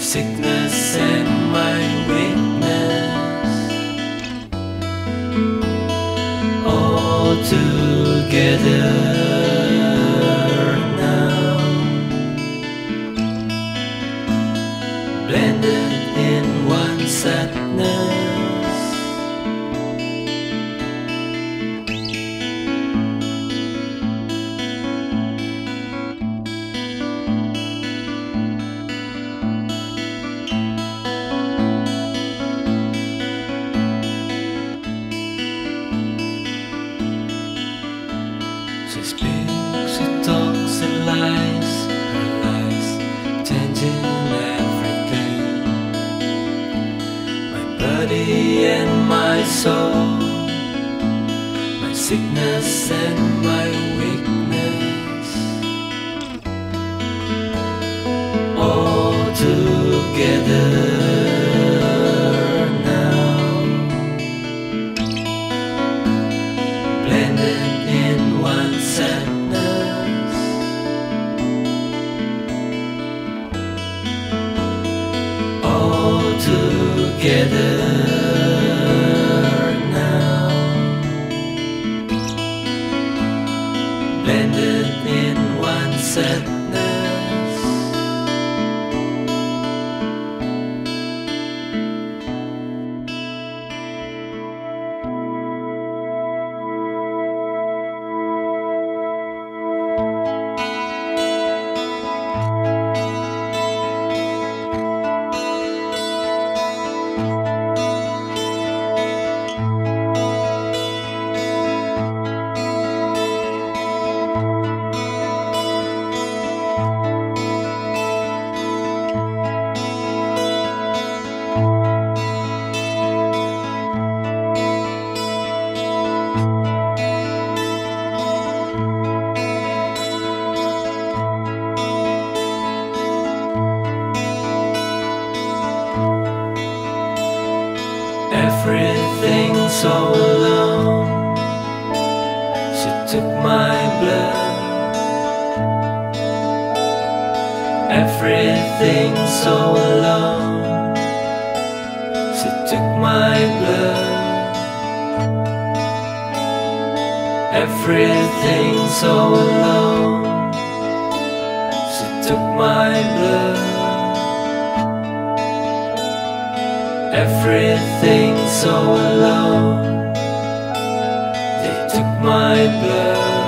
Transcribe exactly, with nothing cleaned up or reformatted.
sickness and my weakness, all together now, blended in one sadness. She speaks, she talks and lies, her lies changing everything. My body and my soul, my sickness and my weakness, all together now, blended in one sadness. All together now, blended in one sadness. Everything's all alone. She took my blood. Everything's all alone. She took my blood. Everything's all alone. She took my blood. Everything's so alone. They took my blood.